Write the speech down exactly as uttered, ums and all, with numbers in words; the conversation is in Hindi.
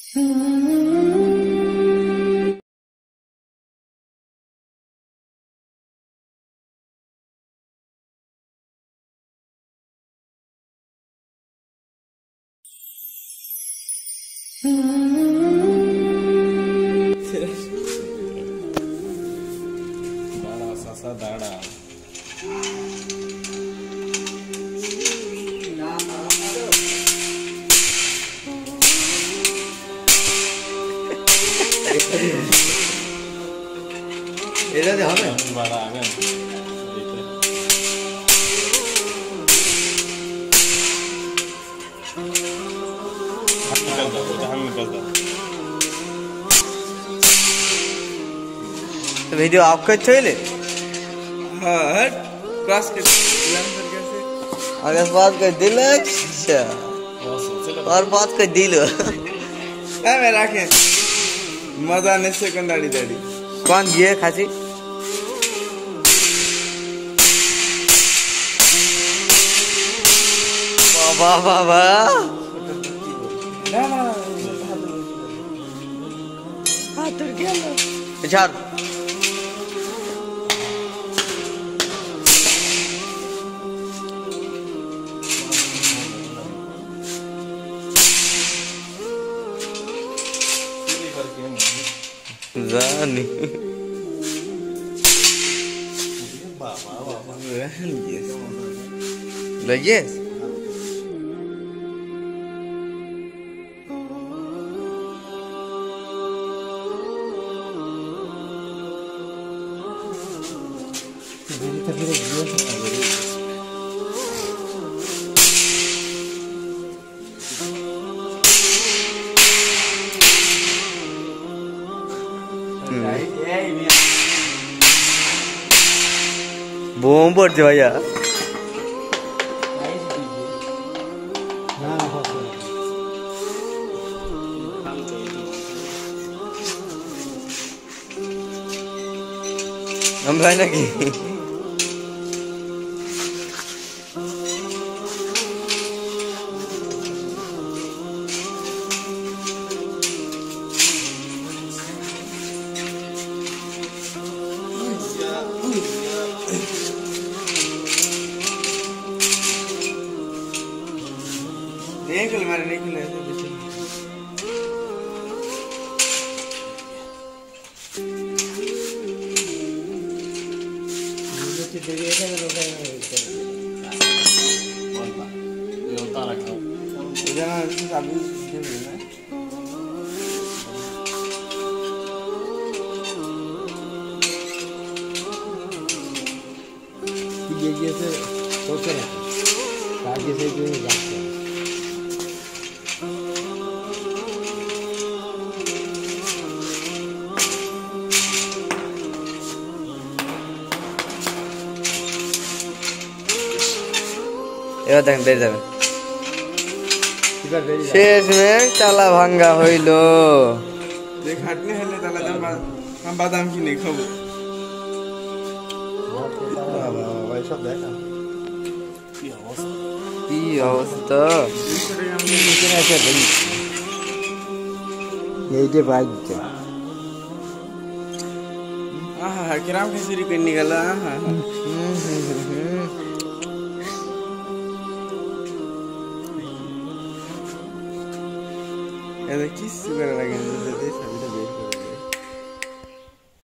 दाड़ा सासा दाड़ा এটা দিয়ে হবে बड़ा आगे वीडियो आपका चले हाँ हट क्रॉस कर अगर बात कर दिल अच्छा और बात कर दिल है मैं रखे मजा ने सेकंड दाढ़ी दाढ़ी कौन ये खासी बाबा बाबा ना ना हाथ उठ गया इशार Zani. Like yes. Boom पड़ते भैया हम भाई ना की निकल मारे निकल ऐसे पीछे इधर ना अभी ये ये से सोचे ना आगे से क्यों नहीं जाते এবার দেখেন বেরিয়ে যাবেন শেষ में চালা ভাঙ্গা হইলো देख हटने हले ताला जब हम बादाम की नहीं खाओ भाई सब देखा কি অবস্থা এই যে বাইক आहा किराम खिचड़ी कर निकला आहा ये किस सुगर लगे